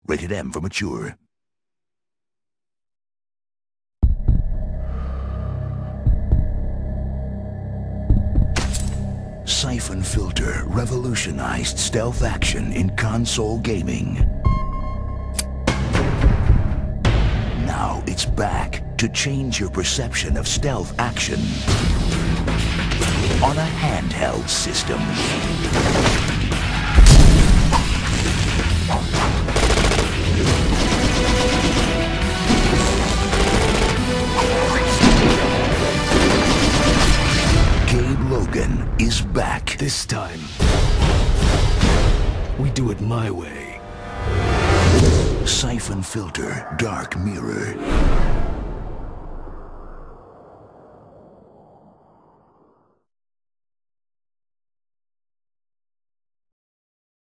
Rated M for mature. Syphon Filter revolutionized stealth action in console gaming. Now it's back to change your perception of stealth action on a handheld system. Gabe Logan is back. This time, we do it my way. Syphon Filter Dark Mirror.